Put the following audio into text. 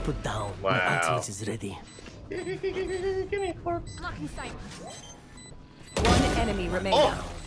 Put down. Wow. My ultimate is ready. Give me corpse. Blocking sight. One enemy remaining. Oh!